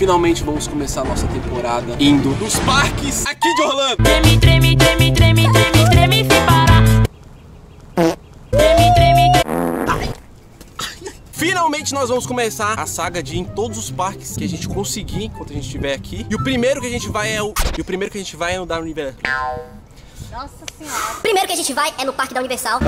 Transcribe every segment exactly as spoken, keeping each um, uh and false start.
finalmente vamos começar a nossa temporada indo nos parques aqui de Orlando. Treme, treme, treme, treme, treme, treme, sem parar. Treme, treme, Finalmente nós vamos começar a saga de ir em todos os parques que a gente conseguir enquanto a gente estiver aqui. E o primeiro que a gente vai é o... E o primeiro que a gente vai é o da Universal. Nossa senhora. Primeiro que a gente vai é no Parque da Universal.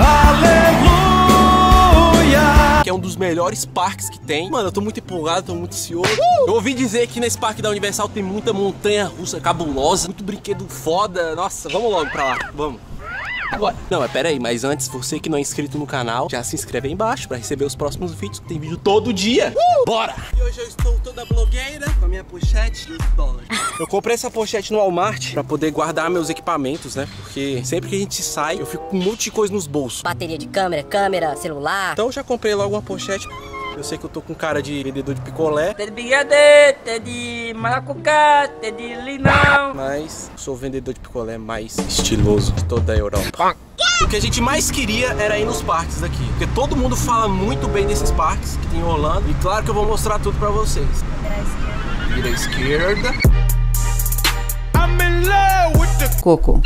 Aleluia! Que é um dos melhores parques que tem. Mano, eu tô muito empolgado, tô muito ansioso. Uh! Eu ouvi dizer que nesse Parque da Universal tem muita montanha russa cabulosa, muito brinquedo foda. Nossa, vamos logo pra lá, vamos. Agora. Não, mas pera aí, mas antes, você que não é inscrito no canal, já se inscreve aí embaixo pra receber os próximos vídeos, que tem vídeo todo dia. Uh! Bora! E hoje eu estou toda blogueira com a minha pochete de dólares. Eu comprei essa pochete no Walmart pra poder guardar meus equipamentos, né? Porque sempre que a gente sai, eu fico com um monte de coisa nos bolsos. Bateria de câmera, câmera, celular. Então eu já comprei logo uma pochete. Eu sei que eu tô com cara de vendedor de picolé. Tem de brigadeiro, tem de maracujá, tem de limão. Mas sou o vendedor de picolé mais estiloso de toda a Europa. O que a gente mais queria era ir nos parques daqui. Porque todo mundo fala muito bem desses parques que tem em Orlando. E claro que eu vou mostrar tudo pra vocês. Vira à esquerda. I'm in love with the Coco.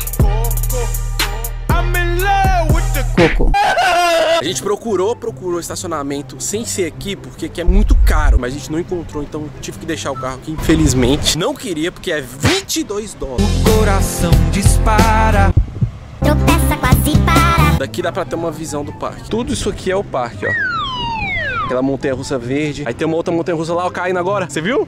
I'm in love with the Coco. A gente procurou, procurou estacionamento sem ser aqui, porque aqui é muito caro, mas a gente não encontrou, então tive que deixar o carro aqui, infelizmente. Não queria, porque é vinte e dois dólares. O coração dispara. Tropeça, quase para. Daqui dá pra ter uma visão do parque. Tudo isso aqui é o parque, ó. Aquela montanha-russa verde. Aí tem uma outra montanha-russa lá, ó, caindo agora. Você viu?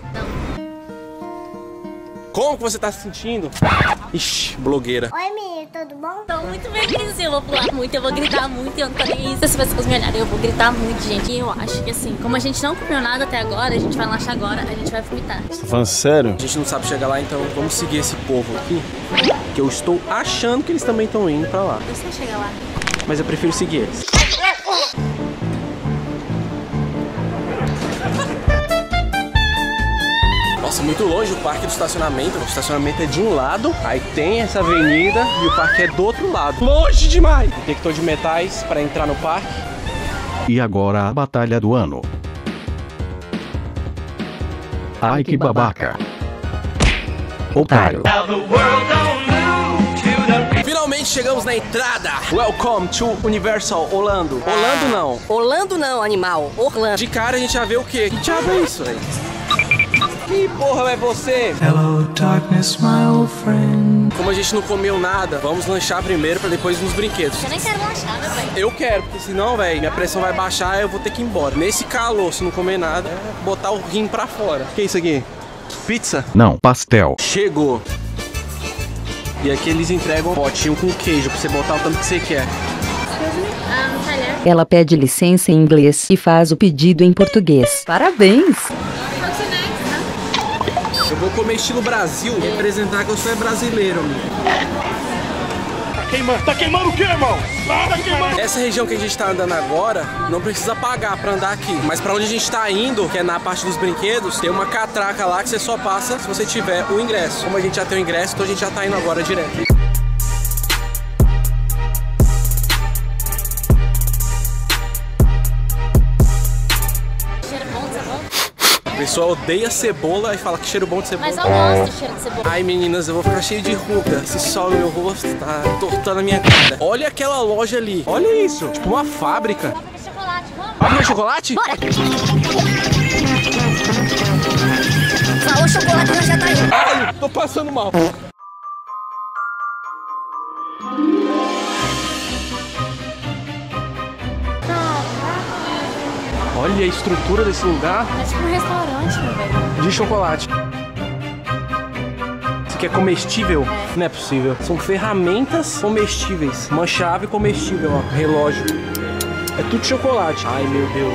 Como que você tá se sentindo? Ixi, blogueira. Oi, menino, tudo bom? Tô muito feliz, eu vou pular muito, eu vou gritar muito, eu não tô nem isso. Se as pessoas me olharem, eu vou gritar muito, gente. E eu acho que assim, como a gente não comeu nada até agora, a gente vai lanchar agora, a gente vai vomitar. Você tá falando sério? A gente não sabe chegar lá, então vamos seguir esse povo aqui. Que eu estou achando que eles também estão indo pra lá. Eu sei chegar lá. Mas eu prefiro seguir eles. Nossa, muito longe o parque do estacionamento. O estacionamento é de um lado, aí tem essa avenida e o parque é do outro lado. Longe demais! Detector de metais para entrar no parque. E agora a batalha do ano. Ai que babaca. Otário. Finalmente chegamos na entrada. Welcome to Universal Orlando. Orlando não. Orlando não, animal. Orlando. De cara a gente já vê o quê? Que diabo é isso, velho? Que porra é você? Hello darkness, my old friend. Como a gente não comeu nada, vamos lanchar primeiro pra depois ir nos brinquedos. Eu nem quero lanchar, meu velho. Eu quero, porque senão, velho, minha pressão vai baixar e eu vou ter que ir embora. Nesse calor, se não comer nada, é botar o rim pra fora. O que é isso aqui? Pizza? Não, pastel. Chegou. E aqui eles entregam um potinho com queijo pra você botar o tanto que você quer. Ah, no talher. Ela pede licença em inglês e faz o pedido em português. Parabéns! Eu vou comer estilo Brasil, representar que eu sou brasileiro, amigo. Tá queimando, tá queimando o que, irmão? Tá queimando. Essa região que a gente tá andando agora, não precisa pagar pra andar aqui. Mas pra onde a gente tá indo, que é na parte dos brinquedos, tem uma catraca lá que você só passa se você tiver o ingresso. Como a gente já tem o ingresso, então a gente já tá indo agora direto. O pessoal odeia cebola e fala que cheiro bom de cebola. Mas eu gosto do cheiro de cebola. Ai, meninas, eu vou ficar cheio de ruga. Esse sol no meu rosto tá tortando a minha cara. Olha aquela loja ali. Olha isso. Tipo uma fábrica. Fábrica de chocolate, vamos? Fábrica de chocolate? Bora. Falou chocolate, nós já tá indo. Ai, tô passando mal. Olha a estrutura desse lugar É tipo um restaurante, meu velho. de chocolate. Isso aqui é comestível? É. Não é possível. São ferramentas comestíveis. Uma chave comestível, ó. Relógio. É tudo chocolate. Ai, meu Deus.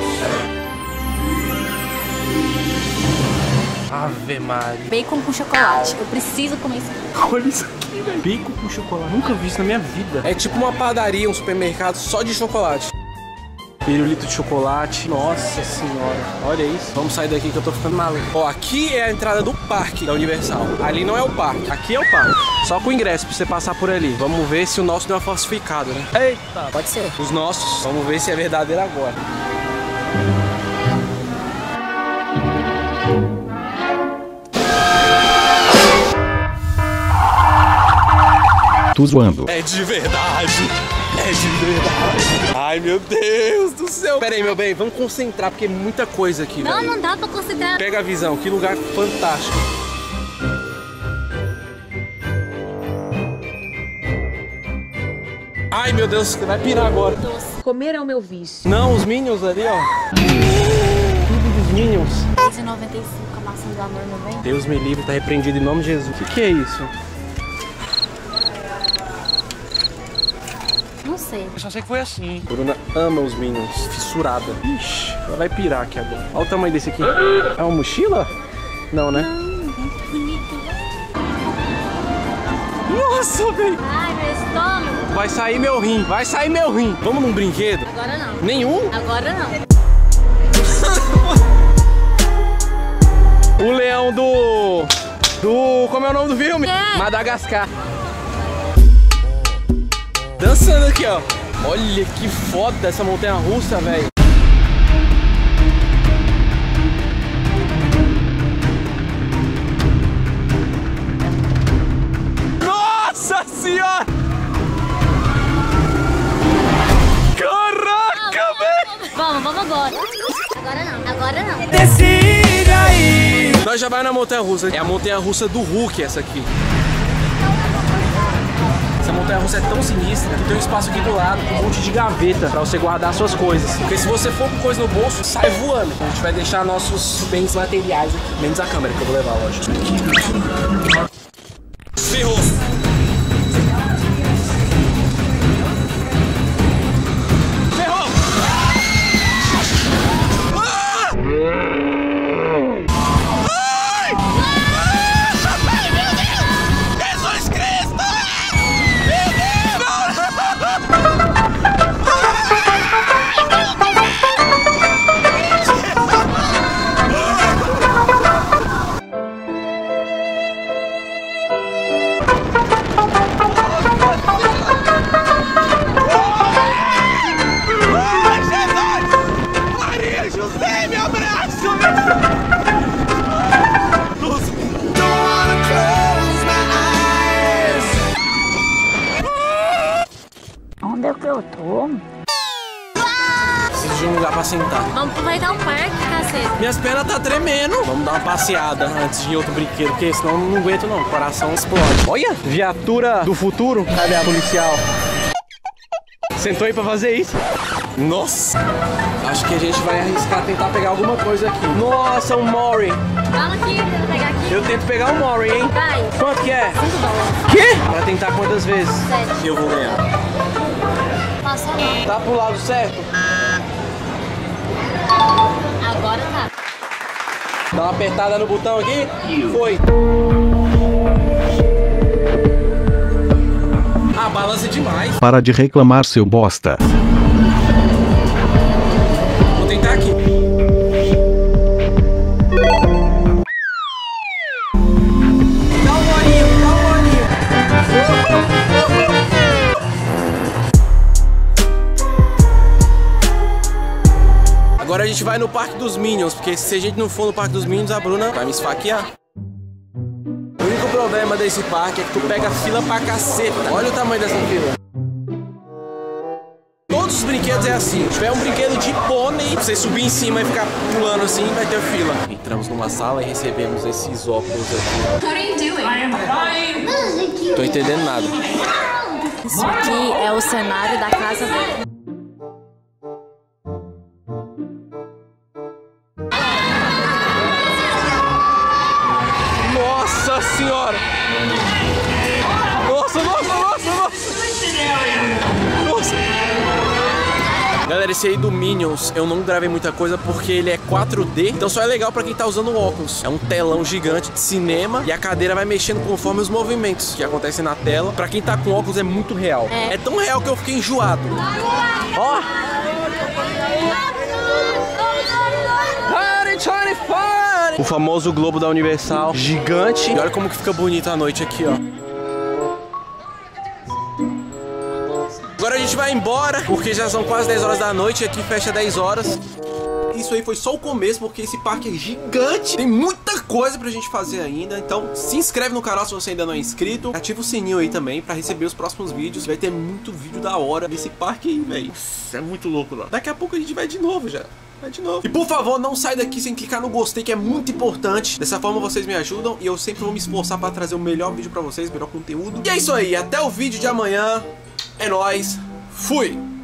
Ave Maria. Bacon com chocolate. Eu preciso comer isso aqui. Olha isso aqui, velho. Bacon com chocolate. Nunca vi isso na minha vida. É tipo uma padaria, um supermercado só de chocolate. Pirulito de chocolate. Nossa senhora. Olha isso. Vamos sair daqui que eu tô ficando maluco. Ó, aqui é a entrada do parque da Universal. Ali não é o parque. Aqui é o parque. Só com o ingresso pra você passar por ali. Vamos ver se o nosso não é falsificado, né? Eita, pode ser. Os nossos. Vamos ver se é verdadeiro agora. tô zoando. É de verdade. É de verdade. Ai, meu Deus do céu. Pera aí, meu bem, vamos concentrar, porque é muita coisa aqui, Não, velho. não dá pra concentrar. Pega a visão, que lugar fantástico. Ai, meu Deus, você vai pirar agora. Comer é o meu vício. Não, os Minions ali, ó. Tudo dos Minions. seis e noventa e cinco, a maçã do amor, meu bem. Deus me livre, tá repreendido em nome de Jesus. O que, que é isso? Não sei. Eu só sei que foi assim. Bruna ama os Minions, fissurada. Ixi, ela vai pirar aqui agora. Olha o tamanho desse aqui. É uma mochila? Não, né? Não, bonito. Nossa, velho. Ai, meu estômago. Vai sair meu rim, vai sair meu rim. Vamos num brinquedo? Agora não. Nenhum? Agora não. O leão do... Do... Como é o nome do filme? É. Madagascar. Dançando aqui, ó. Olha que foda essa montanha-russa, velho. Nossa senhora! Caraca, velho! Vamos, vamos agora. Agora não. Agora não. Decide aí. Nós já vai na montanha-russa. É a montanha-russa do Hulk, essa aqui. Essa montanha-russa é tão sinistra que tem um espaço aqui do lado com um monte de gaveta pra você guardar suas coisas. Porque se você for com coisa no bolso, sai voando. A gente vai deixar nossos bens materiais aqui. Menos a câmera que eu vou levar, lógico. Ferrou! Ferrou! Ah! Ai! Ai, meu Deus! Jesus Cristo! Meu Deus! Ai, Jesus! Maria José, me abraça! Onde é que eu tô? Preciso de um lugar pra sentar. Vamos aproveitar o parque, cacete. Minhas pernas tá tremendo. Vamos dar uma passeada antes de ir outro brinquedo, porque senão eu não aguento não. O coração explode. Olha! Viatura do futuro. Cadê a policial? Sentou aí pra fazer isso? Nossa! Acho que a gente vai arriscar tentar pegar alguma coisa aqui. Nossa, um Mori. Fala aqui, tenta pegar aqui. Eu tento pegar um Mori, hein? Vai. Quanto que é? cinco dólares. Quê? Pra tentar quantas vezes? Sete. Eu vou ganhar. Passa não. Tá pro lado certo? Agora tá. Dá uma apertada no botão aqui. Foi. Ah, balança demais. Para de reclamar, seu bosta. Vou tentar aqui. Dá um olhinho, dá um olhinho. Agora a gente vai no Parque dos Minions, porque se a gente não for no Parque dos Minions, a Bruna vai me esfaquear. O único problema desse parque é que tu pega fila pra caceta. Olha o tamanho dessa fila. Todos os brinquedos é assim. Se tiver um brinquedo de pônei, você subir em cima e ficar pulando assim, vai ter fila. Entramos numa sala e recebemos esses óculos aqui. Tô entendendo nada. Isso aqui é o cenário da casa dele. Nossa senhora! Nossa, nossa, nossa, nossa! Nossa! Galera, esse aí do Minions, eu não gravei muita coisa porque ele é quatro D, então só é legal pra quem tá usando óculos. É um telão gigante de cinema e a cadeira vai mexendo conforme os movimentos que acontecem na tela. Pra quem tá com óculos é muito real. É, é tão real que eu fiquei enjoado. Ó! O famoso globo da Universal, gigante. E olha como que fica bonito a noite aqui, ó. Agora a gente vai embora, porque já são quase dez horas da noite e aqui fecha dez horas. Isso aí foi só o começo, porque esse parque é gigante. Tem muita coisa pra gente fazer ainda. Então se inscreve no canal se você ainda não é inscrito. Ativa o sininho aí também pra receber os próximos vídeos. Vai ter muito vídeo da hora nesse parque aí, velho. É muito louco lá. Daqui a pouco a gente vai de novo já. Vai de novo. E por favor, não sai daqui sem clicar no gostei, que é muito importante. Dessa forma vocês me ajudam e eu sempre vou me esforçar pra trazer o melhor vídeo pra vocês, o melhor conteúdo. E é isso aí, até o vídeo de amanhã. É nóis. Fui!